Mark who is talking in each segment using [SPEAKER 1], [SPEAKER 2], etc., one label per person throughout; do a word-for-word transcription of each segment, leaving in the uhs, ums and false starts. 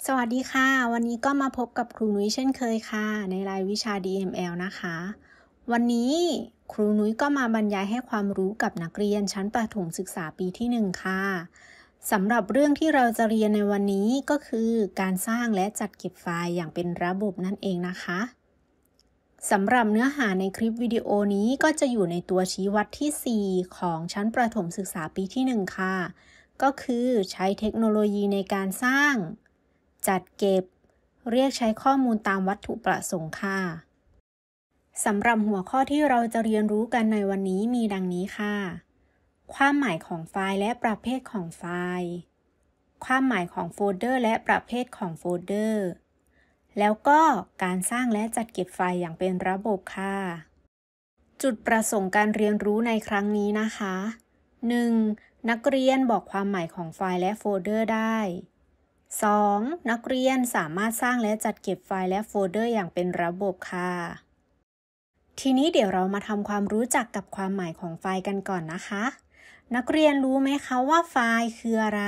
[SPEAKER 1] สวัสดีค่ะวันนี้ก็มาพบกับครูนุ้ยเช่นเคยค่ะในรายวิชา ดี เอ็ม แอล นะคะวันนี้ครูนุ้ยก็มาบรรยายให้ความรู้กับนักเรียนชั้นประถมศึกษาปีที่หนึ่งค่ะสำหรับเรื่องที่เราจะเรียนในวันนี้ก็คือการสร้างและจัดเก็บไฟล์อย่างเป็นระบบนั่นเองนะคะสำหรับเนื้อหาในคลิปวิดีโอนี้ก็จะอยู่ในตัวชี้วัดที่สี่ของชั้นประถมศึกษาปีที่หนึ่งค่ะก็คือใช้เทคโนโลยีในการสร้างจัดเก็บเรียกใช้ข้อมูลตามวัตถุประสงค์ค่ะสำหรับหัวข้อที่เราจะเรียนรู้กันในวันนี้มีดังนี้ค่ะความหมายของไฟล์และประเภทของไฟล์ความหมายของโฟลเดอร์และประเภทของโฟลเดอร์แล้วก็การสร้างและจัดเก็บไฟล์อย่างเป็นระบบค่ะจุดประสงค์การเรียนรู้ในครั้งนี้นะคะ หนึ่ง. นักเรียนบอกความหมายของไฟล์และโฟลเดอร์ได้สอง. นักเรียนสามารถสร้างและจัดเก็บไฟล์และโฟลเดอร์อย่างเป็นระบบค่ะทีนี้เดี๋ยวเรามาทำความรู้จักกับความหมายของไฟล์กันก่อนนะคะนักเรียนรู้ไหมคะว่าไฟล์คืออะไร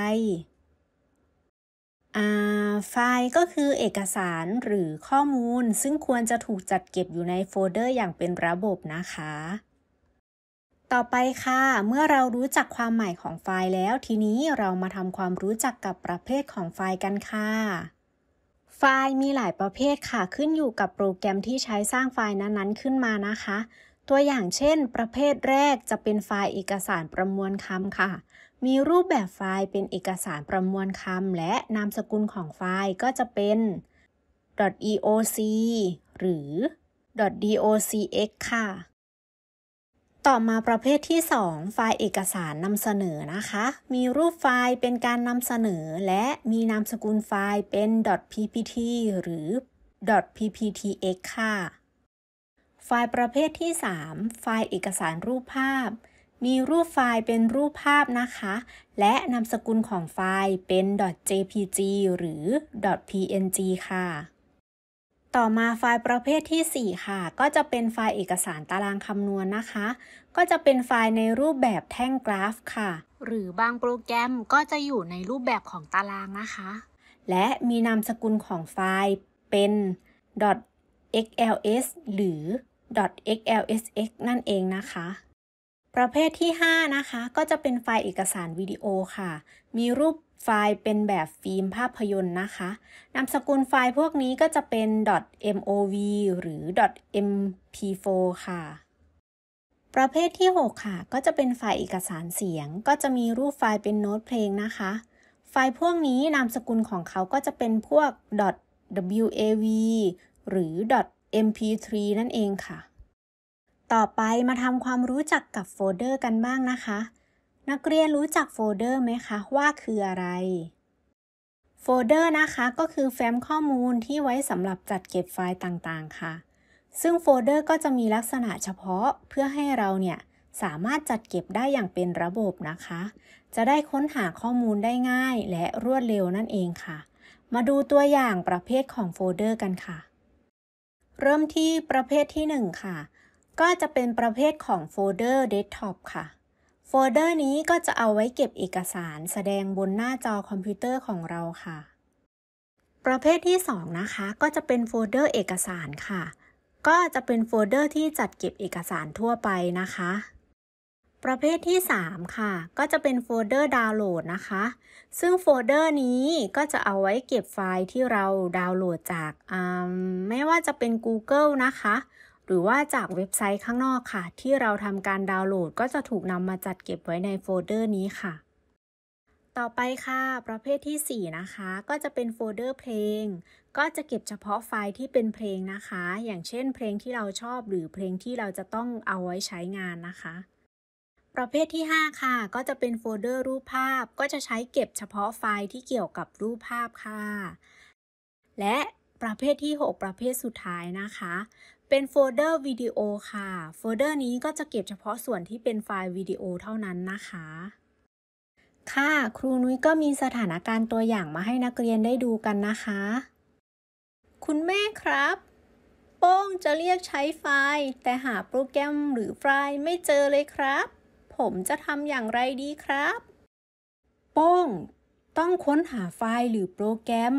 [SPEAKER 1] อ่าไฟล์ก็คือเอกสารหรือข้อมูลซึ่งควรจะถูกจัดเก็บอยู่ในโฟลเดอร์อย่างเป็นระบบนะคะต่อไปค่ะเมื่อเรารู้จักความหมายของไฟล์แล้วทีนี้เรามาทำความรู้จักกับประเภทของไฟล์กันค่ะไฟล์มีหลายประเภทค่ะขึ้นอยู่กับโปรแกรมที่ใช้สร้างไฟล์นั้นๆขึ้นมานะคะตัวอย่างเช่นประเภทแรกจะเป็นไฟล์เอกสารประมวลคำค่ะมีรูปแบบไฟล์เป็นเอกสารประมวลคำและนามสกุลของไฟล์ก็จะเป็น .doc หรือ .docx ค่ะต่อมาประเภทที่สองไฟล์เอกสารนำเสนอนะคะมีรูปไฟล์เป็นการนำเสนอและมีนามสกุลไฟล์เป็น .ppt หรือ .pptx ค่ะไฟล์ประเภทที่สามไฟล์เอกสารรูปภาพมีรูปไฟล์เป็นรูปภาพนะคะและนามสกุลของไฟล์เป็น .jpg หรือ .png ค่ะต่อมาไฟล์ประเภทที่สี่ค่ะก็จะเป็นไฟล์เอกสารตารางคำนวณนะคะก็จะเป็นไฟล์ในรูปแบบแท่งกราฟค่ะหรือบางโปรแกรมก็จะอยู่ในรูปแบบของตารางนะคะและมีนามสกุลของไฟล์เป็น .xls หรือ .xlsx นั่นเองนะคะประเภทที่ห้านะคะก็จะเป็นไฟล์เอกสารวิดีโอค่ะมีรูปไฟล์เป็นแบบฟิล์มภาพยนตร์นะคะนามสกุลไฟล์พวกนี้ก็จะเป็น .mov หรือ .เอ็ม พี โฟร์ ค่ะประเภทที่หกค่ะก็จะเป็นไฟล์เอกสารเสียงก็จะมีรูปไฟล์เป็นโน้ตเพลงนะคะไฟล์พวกนี้นามสกุลของเขาก็จะเป็นพวก .wav หรือ เอ็ม พี ทรี นั่นเองค่ะต่อไปมาทำความรู้จักกับโฟลเดอร์กันบ้างนะคะนักเรียนรู้จักโฟลเดอร์ไหมคะว่าคืออะไรโฟลเดอร์นะคะก็คือแฟ้มข้อมูลที่ไว้สำหรับจัดเก็บไฟล์ต่างๆค่ะซึ่งโฟลเดอร์ก็จะมีลักษณะเฉพาะเพื่อให้เราเนี่ยสามารถจัดเก็บได้อย่างเป็นระบบนะคะจะได้ค้นหาข้อมูลได้ง่ายและรวดเร็วนั่นเองค่ะมาดูตัวอย่างประเภทของโฟลเดอร์กันค่ะเริ่มที่ประเภทที่หนึ่งค่ะก็จะเป็นประเภทของโฟลเดอร์เดสก์ท็อปค่ะโฟลเดอร์นี้ก็จะเอาไว้เก็บเอกสารแสดงบนหน้าจอคอมพิวเตอร์ของเราค่ะประเภทที่สองนะคะก็จะเป็นโฟลเดอร์เอกสารค่ะก็จะเป็นโฟลเดอร์ที่จัดเก็บเอกสารทั่วไปนะคะประเภทที่สามค่ะก็จะเป็นโฟลเดอร์ดาวน์โหลดนะคะซึ่งโฟลเดอร์นี้ก็จะเอาไว้เก็บไฟล์ที่เราดาวน์โหลดจากไม่ว่าจะเป็น Google นะคะหรือว่าจากเว็บไซต์ข้างนอกค่ะที่เราทำการดาวน์โหลดก็จะถูกนำมาจัดเก็บไว้ในโฟลเดอร์นี้ค่ะต่อไปค่ะประเภทที่สี่นะคะก็จะเป็นโฟลเดอร์เพลงก็จะเก็บเฉพาะไฟล์ที่เป็นเพลงนะคะอย่างเช่นเพลงที่เราชอบหรือเพลงที่เราจะต้องเอาไว้ใช้งานนะคะประเภทที่ห้าค่ะก็จะเป็นโฟลเดอร์รูปภาพก็จะใช้เก็บเฉพาะไฟล์ที่เกี่ยวกับรูปภาพค่ะและประเภทที่หกประเภทสุดท้ายนะคะเป็นโฟลเดอร์วิดีโอค่ะโฟลเดอร์นี้ก็จะเก็บเฉพาะส่วนที่เป็นไฟล์วิดีโอเท่านั้นนะคะค่ะครูนุ้ยก็มีสถานการณ์ตัวอย่างมาให้นักเรียนได้ดูกันนะคะคุณแม่ครับโป้งจะเรียกใช้ไฟล์แต่หาโปรแกรมหรือไฟล์ไม่เจอเลยครับผมจะทำอย่างไรดีครับโป้งต้องค้นหาไฟล์หรือโปรแกรม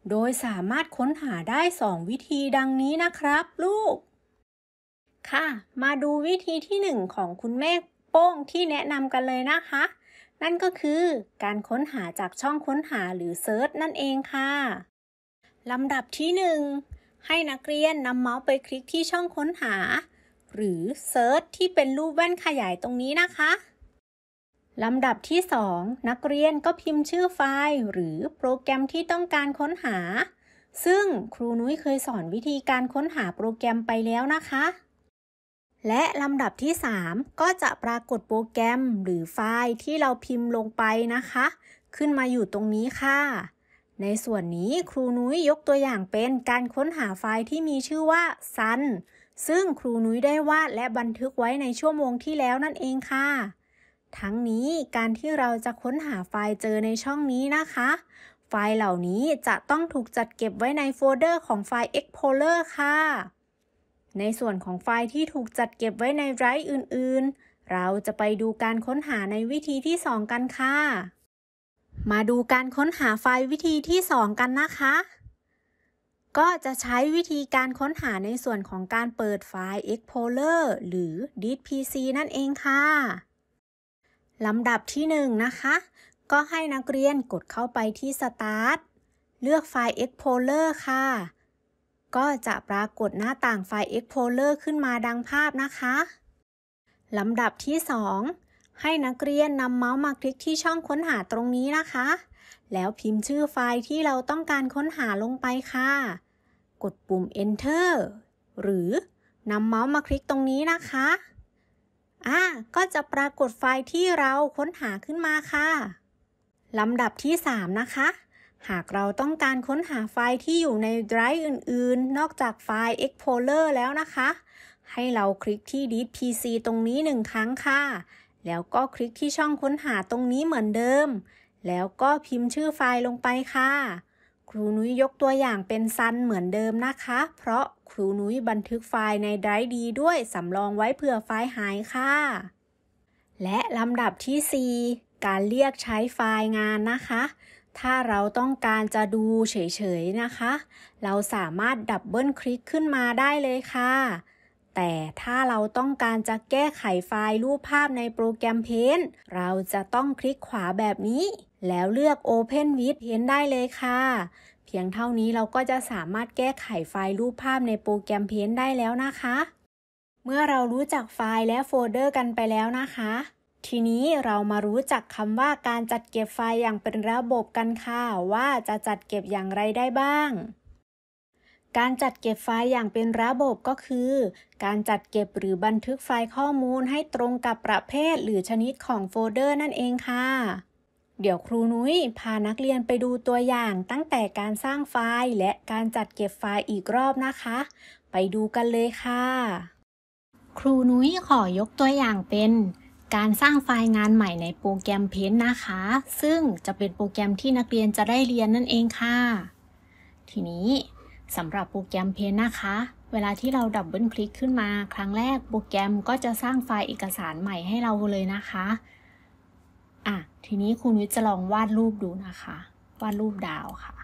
[SPEAKER 1] โดยสามารถค้นหาได้สองวิธีดังนี้นะครับลูกค่ะมาดูวิธีที่หนึ่งของคุณแม่โป้งที่แนะนำกันเลยนะคะนั่นก็คือการค้นหาจากช่องค้นหาหรือเซิร์ชนั่นเองค่ะลำดับที่หนึ่งให้นักเรียนนำเมาส์ไปคลิกที่ช่องค้นหาหรือเซิร์ชที่เป็นรูปแว่นขยายตรงนี้นะคะลำดับที่สองนักเรียนก็พิมพ์ชื่อไฟล์หรือโปรแกรมที่ต้องการค้นหาซึ่งครูนุ้ยเคยสอนวิธีการค้นหาโปรแกรมไปแล้วนะคะและลำดับที่สามก็จะปรากฏโปรแกรมหรือไฟล์ที่เราพิมพ์ลงไปนะคะขึ้นมาอยู่ตรงนี้ค่ะในส่วนนี้ครูนุ้ยยกตัวอย่างเป็นการค้นหาไฟล์ที่มีชื่อว่า ซัน ซึ่งครูนุ้ยได้วาดและบันทึกไว้ในชั่วโมงที่แล้วนั่นเองค่ะทั้งนี้การที่เราจะค้นหาไฟล์เจอในช่องนี้นะคะไฟล์เหล่านี้จะต้องถูกจัดเก็บไว้ในโฟลเดอร์ของไฟล์ Explorer ค่ะในส่วนของไฟล์ที่ถูกจัดเก็บไว้ในไดรฟ์อื่นๆเราจะไปดูการค้นหาในวิธีที่สองกันค่ะมาดูการค้นหาไฟล์วิธีที่สองกันนะคะก็จะใช้วิธีการค้นหาในส่วนของการเปิดไฟล์ Explorer หรือ ดิส พี ซี นั่นเองค่ะลำดับที่หนึ่งนะคะก็ให้นักเรียนกดเข้าไปที่ Start เลือกไฟล์ Explorer ค่ะก็จะปรากฏหน้าต่างไฟล์ Explorer ขึ้นมาดังภาพนะคะลำดับที่สองให้นักเรียนนำเมาส์มาคลิกที่ช่องค้นหาตรงนี้นะคะแล้วพิมพ์ชื่อไฟล์ที่เราต้องการค้นหาลงไปค่ะกดปุ่ม Enter หรือนำเมาส์มาคลิกตรงนี้นะคะอ่ะก็จะปรากฏไฟล์ที่เราค้นหาขึ้นมาค่ะลำดับที่สามนะคะหากเราต้องการค้นหาไฟล์ที่อยู่ในไดรฟ์อื่นๆนอกจากไฟล์ Explorer แล้วนะคะให้เราคลิกที่ ดิส พี ซี ตรงนี้หนึ่งครั้งค่ะแล้วก็คลิกที่ช่องค้นหาตรงนี้เหมือนเดิมแล้วก็พิมพ์ชื่อไฟล์ลงไปค่ะครูนุ้ยยกตัวอย่างเป็น ซัน เหมือนเดิมนะคะเพราะครูนุ้ยบันทึกไฟล์ในไดรฟ์ดีด้วยสำรองไว้เผื่อไฟล์หายค่ะและลำดับที่สี่การเรียกใช้ไฟล์งานนะคะถ้าเราต้องการจะดูเฉยๆนะคะเราสามารถดับเบิลคลิกขึ้นมาได้เลยค่ะแต่ถ้าเราต้องการจะแก้ไขไฟล์รูปภาพในโปรแกรม Paint เราจะต้องคลิกขวาแบบนี้แล้วเลือก Open with Paint ได้เลยค่ะเพียงเท่านี้เราก็จะสามารถแก้ไขไฟล์รูปภาพในโปรแกรม Paint ได้แล้วนะคะเมื่อเรารู้จักไฟล์และโฟลเดอร์กันไปแล้วนะคะทีนี้เรามารู้จักคำว่าการจัดเก็บไฟล์อย่างเป็นระบบกันค่ะว่าจะจัดเก็บอย่างไรได้บ้างการจัดเก็บไฟล์อย่างเป็นระบบก็คือการจัดเก็บหรือบันทึกไฟล์ข้อมูลให้ตรงกับประเภทหรือชนิดของโฟลเดอร์นั่นเองค่ะเดี๋ยวครูนุ้ยพานักเรียนไปดูตัวอย่างตั้งแต่การสร้างไฟล์และการจัดเก็บไฟล์อีกรอบนะคะไปดูกันเลยค่ะครูนุ้ยขอยกตัวอย่างเป็นการสร้างไฟล์งานใหม่ในโปรแกรม Paint นะคะซึ่งจะเป็นโปรแกรมที่นักเรียนจะได้เรียนนั่นเองค่ะทีนี้สำหรับโปรแกรม Paint นะคะเวลาที่เราดับเบิลคลิกขึ้นมาครั้งแรกโปรแกรมก็จะสร้างไฟล์เอกสารใหม่ให้เราเลยนะคะอ่ะทีนี้ครูนุ้ยจะลองวาดรูปดูนะคะวาดรูปดาวค่ะ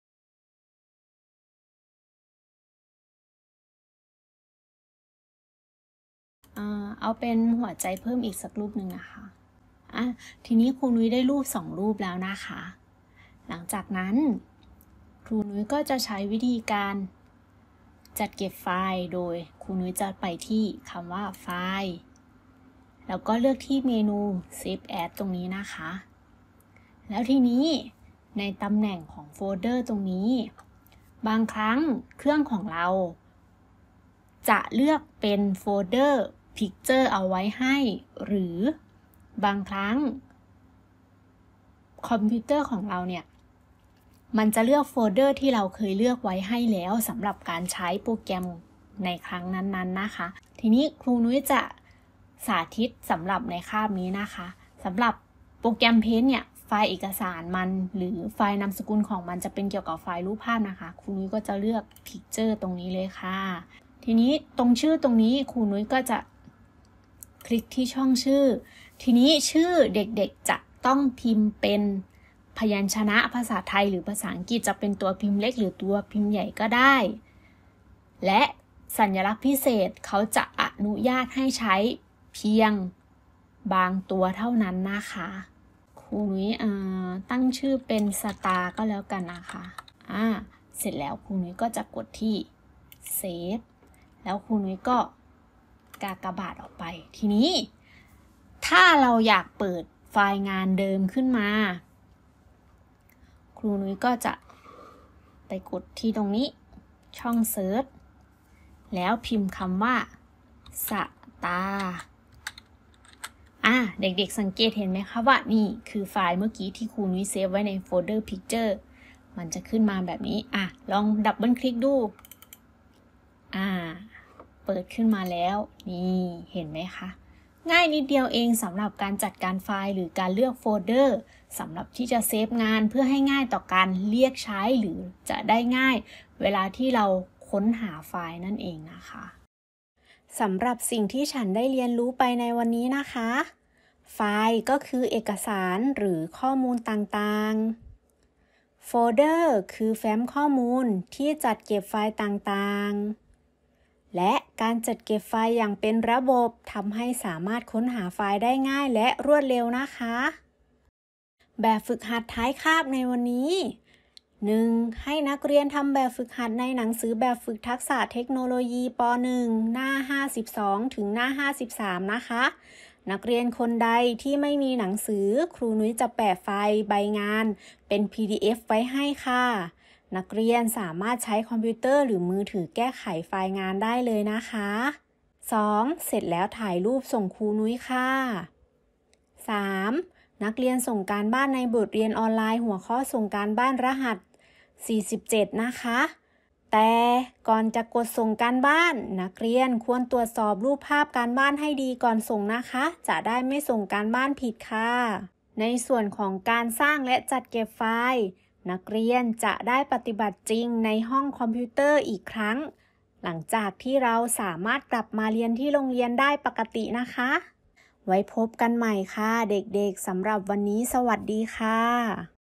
[SPEAKER 1] เอาเป็นหัวใจเพิ่มอีกสักรูปหนึ่งนะคะอ่ะทีนี้ครูนุ้ยได้รูปสองรูปแล้วนะคะหลังจากนั้นครูนุ้ยก็จะใช้วิธีการจัดเก็บไฟล์โดยครูนุ้ยจะไปที่คำว่าไฟล์แล้วก็เลือกที่เมนู Save As ตรงนี้นะคะแล้วทีนี้ในตำแหน่งของโฟลเดอร์ตรงนี้บางครั้งเครื่องของเราจะเลือกเป็นโฟลเดอร์ Picture เอาไว้ให้หรือบางครั้งคอมพิวเตอร์ของเราเนี่ยมันจะเลือกโฟลเดอร์ที่เราเคยเลือกไว้ให้แล้วสำหรับการใช้โปรแกรมในครั้งนั้นๆนะคะทีนี้ครูนุ้ยจะสาธิตสำหรับในคาบนี้นะคะสำหรับโปรแกรม Paint เนี่ยไฟล์เอกสารมันหรือไฟล์นามสกุลของมันจะเป็นเกี่ยวกับไฟล์รูปภาพนะคะครูนุ้ยก็จะเลือก Picture ตรงนี้เลยค่ะทีนี้ตรงชื่อตรงนี้ครูนุ้ยก็จะคลิกที่ช่องชื่อทีนี้ชื่อเด็กๆจะต้องพิมพ์เป็นพยัญชนะภาษาไทยหรือภาษาอังกฤษจะเป็นตัวพิมพ์เล็กหรือตัวพิมพ์ใหญ่ก็ได้ และสัญลักษณ์พิเศษเขาจะอนุญาตให้ใช้เพียงบางตัวเท่านั้นนะคะครูนุ้ยตั้งชื่อเป็นสตาร์ก็แล้วกันนะคะอ่าเสร็จแล้วครูนุ้ยก็จะกดที่เซฟแล้วครูนุ้ยก็กากบาทออกไปทีนี้ถ้าเราอยากเปิดไฟล์งานเดิมขึ้นมาครูนุ้ยก็จะไปกดที่ตรงนี้ช่องเซิร์ชแล้วพิมพ์คำว่าสตาร์อ่ะเด็กๆสังเกตเห็นไหมคะว่านี่คือไฟล์เมื่อกี้ที่ครูนุ้ยเซฟไว้ในโฟลเดอร์ Picture มันจะขึ้นมาแบบนี้อ่ะลองดับเบิลคลิกดูอ่าเปิดขึ้นมาแล้วนี่เห็นไหมคะง่ายนิดเดียวเองสำหรับการจัดการไฟล์หรือการเลือกโฟลเดอร์สำหรับที่จะเซฟงานเพื่อให้ง่ายต่อการเรียกใช้หรือจะได้ง่ายเวลาที่เราค้นหาไฟล์นั่นเองนะคะสำหรับสิ่งที่ฉันได้เรียนรู้ไปในวันนี้นะคะไฟล์ก็คือเอกสารหรือข้อมูลต่างๆโฟลเดอร์คือแฟ้มข้อมูลที่จัดเก็บไฟล์ต่างๆและการจัดเก็บไฟล์อย่างเป็นระบบทำให้สามารถค้นหาไฟล์ได้ง่ายและรวดเร็วนะคะแบบฝึกหัดท้ายคาบในวันนี้ หนึ่ง. ให้นักเรียนทำแบบฝึกหัดในหนังสือแบบฝึกทักษะเทคโนโลยีป หนึ่ง หน้าห้าสิบสองถึงหน้าห้าสิบสามนะคะนักเรียนคนใดที่ไม่มีหนังสือครูนุ้ยจะแปะไฟล์ใบงานเป็น พี ดี เอฟ ไว้ให้ค่ะนักเรียนสามารถใช้คอมพิวเตอร์หรือมือถือแก้ไขไฟล์งานได้เลยนะคะ สอง. เสร็จแล้วถ่ายรูปส่งครูนุ้ยค่ะ สาม. นักเรียนส่งการบ้านในบทเรียนออนไลน์หัวข้อส่งการบ้านรหัสสี่สิบเจ็ดนะคะแต่ก่อนจะกดส่งการบ้านนักเรียนควรตรวจสอบรูปภาพการบ้านให้ดีก่อนส่งนะคะจะได้ไม่ส่งการบ้านผิดค่ะในส่วนของการสร้างและจัดเก็บไฟล์นักเรียนจะได้ปฏิบัติจริงในห้องคอมพิวเตอร์อีกครั้งหลังจากที่เราสามารถกลับมาเรียนที่โรงเรียนได้ปกตินะคะไว้พบกันใหม่ค่ะเด็กๆสำหรับวันนี้สวัสดีค่ะ